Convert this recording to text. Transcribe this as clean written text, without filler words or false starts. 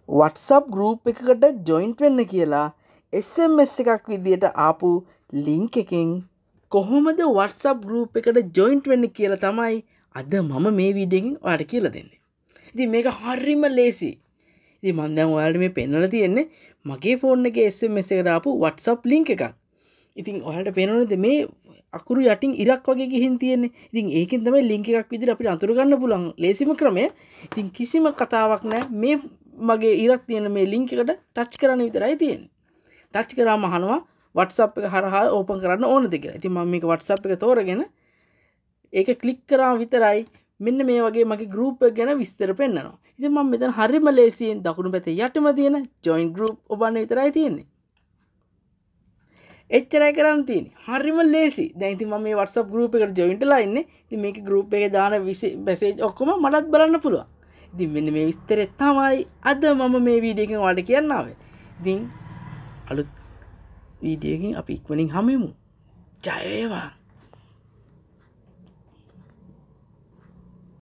WhatsApp group එකකට joint වෙන්න කියලා SMS එකක් විදියට ආපු link එකෙන් කොහොමද WhatsApp group එකට joint වෙන්න කියලා තමයි අද මම මේ වීඩියෝ එකෙන් ඔයාලට කියලා දෙන්නේ. ඉතින් මේක හරිම ලේසි. ඉතින් මම දැන් ඔයාලට මේ පෙන්නලා තියෙන්නේ මගේ ෆෝන් එකේ SMS එකට ආපු WhatsApp link එකක්. ඉතින් ඔයාලට පේනවද මේ අකුරු යටින් ඉරක් වගේ ගිහින් තියෙන්නේ. ඉතින් ඒකෙන් තමයි link එකක් විදිහට අපිට අතුරු ගන්න පුළුවන් ලේසිම ක්‍රමය. ඉතින් කිසිම කතාවක් නැහැ. මේ මගේ ඉරක් තියෙන මේ link එකට ටච් කරන්න විතරයි තියෙන්නේ. ටච් කරාම අහනවා WhatsApp එක හරහා ඕපන් කරන්න ඕනද කියලා. ඉතින් මම මේක WhatsApp එක තෝරගෙන ඒක ක්ලික් කරාම විතරයි මෙන්න මේ වගේ මගේ group එක ගැන විස්තර පෙන්නනවා. ඉතින් මම මෙතන හරිම ලේසියෙන් දකුණු පැත්තේ යටම තියෙන join group ඔබන්න විතරයි තියෙන්නේ. එච්චරයි කරන්න තියෙන්නේ. හරිම ලේසි. දැන් ඉතින් මම මේ WhatsApp group එකට join වෙලා ඉන්නේ. ඉතින් මේකේ group එකේ දාන message ඔක්කොම මටත් බලන්න පුළුවන්. ඉතින් මෙන්න මේ විස්තරය තමයි අද මම මේ වීඩියෝ එකෙන් ඔයාලට කියන්න ආවේ. ඉතින් අලුත් වීඩියෝ එකකින් අපි ඉක්මනින් හමු වෙමු. ජය වේවා.